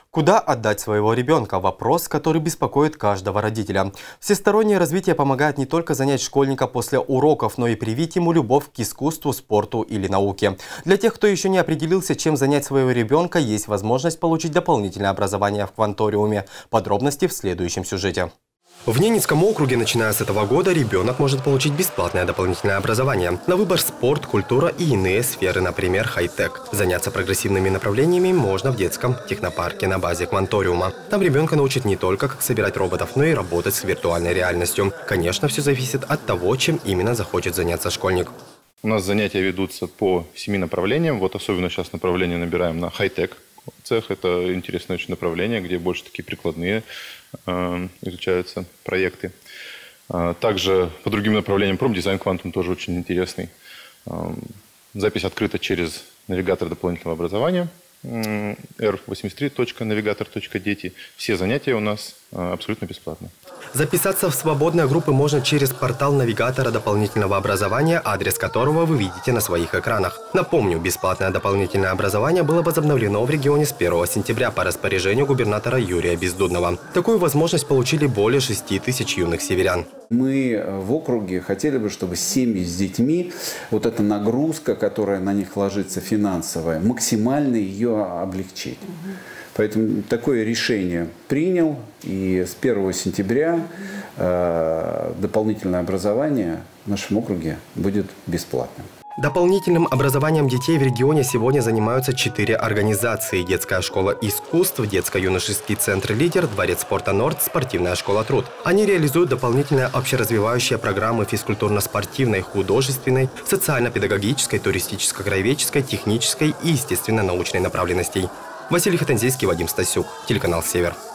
Куда отдать своего ребенка? Вопрос, который беспокоит каждого родителя. Всестороннее развитие помогает не только занять школьника после уроков, но и привить ему любовь к искусству, спорту или науке. Для тех, кто еще не определился, чем занять своего ребенка, есть возможность получить дополнительное образование в Кванториуме. Подробности в следующем сюжете. В Ненецком округе, начиная с этого года, ребенок может получить бесплатное дополнительное образование. На выбор спорт, культура и иные сферы, например, хай-тек. Заняться прогрессивными направлениями можно в детском технопарке на базе Кванториума. Там ребенка научат не только, как собирать роботов, но и работать с виртуальной реальностью. Конечно, все зависит от того, чем именно захочет заняться школьник. У нас занятия ведутся по 7 направлениям. Вот особенно сейчас направление набираем на хай-тек. Цех – это интересное очень направление, где больше такие прикладные изучаются проекты. Также по другим направлениям промдизайн квантум тоже очень интересный. Запись открыта через навигатор дополнительного образования r83.navigator.дети. Все занятия у нас абсолютно бесплатно. Записаться в свободные группы можно через портал навигатора дополнительного образования, адрес которого вы видите на своих экранах. Напомню, бесплатное дополнительное образование было возобновлено в регионе с 1 сентября по распоряжению губернатора Юрия Бездудного. Такую возможность получили более 6 тысяч юных северян. Мы в округе хотели бы, чтобы семьи с детьми, вот эта нагрузка, которая на них ложится финансовая, максимально ее облегчить. Поэтому такое решение принял, и с 1 сентября дополнительное образование в нашем округе будет бесплатным. Дополнительным образованием детей в регионе сегодня занимаются 4 организации: детская школа искусств, детско-юношеский центр «Лидер», дворец спорта «Норд», спортивная школа «Труд». Они реализуют дополнительные общеразвивающие программы физкультурно-спортивной, художественной, социально-педагогической, туристическо-краеведческой, технической и естественно-научной направленностей. Василий Хатанзийский, Вадим Стасюк, телеканал «Север».